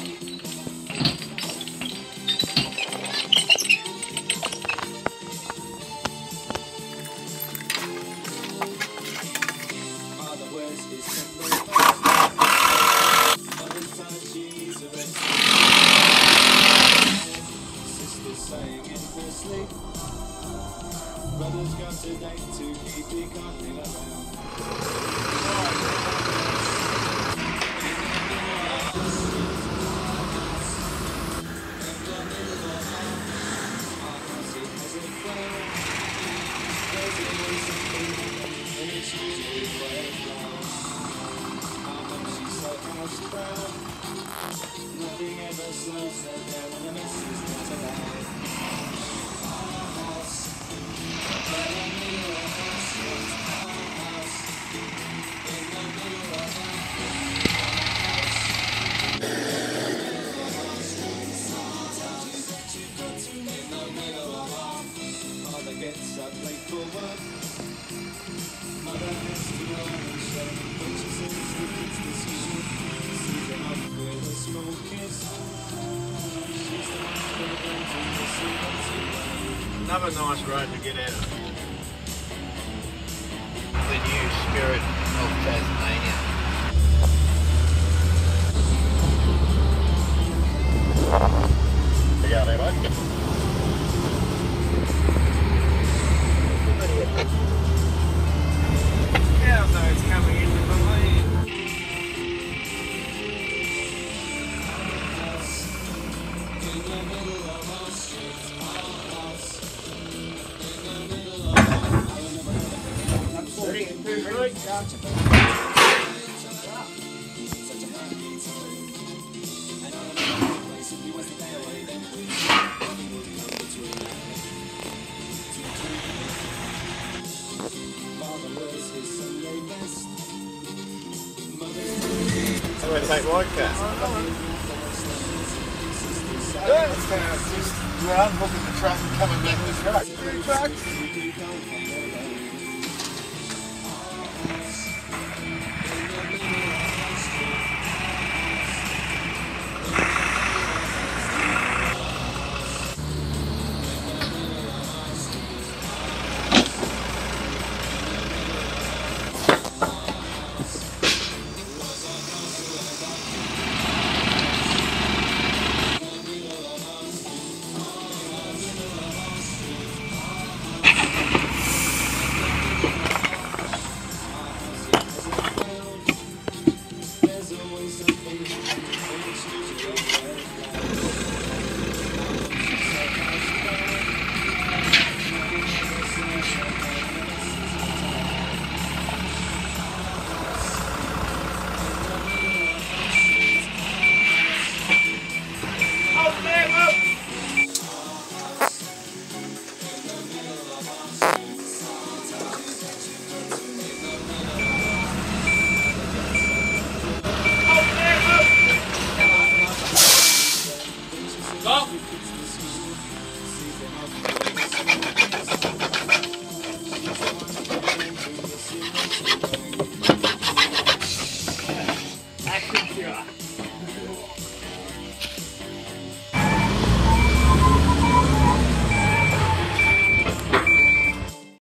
Brothers got today to keep the cotton around. Nothing ever slows her down when the mess is not allowed. Our house, in the middle of our street. Our house, in the middle of our street. You've got to in the middle of our father gets up late for work. Mother has to go and show when she sends the kids to school. Sees them off with a small kiss. She's the one for the guns and the silver. Another nice road to get out of. The new spirit of Tasmania. You go there, mate. Yeah, so it's coming into the lane. In the middle of our street, our house. In the middle of our I'm 32 right? such a happy time. And on another place, if you was to die away, then we would come between. Father wears his Sunday best. Mother's I'm going to take my car. Just unhooking the truck and coming back with the truck. Two trucks. Go!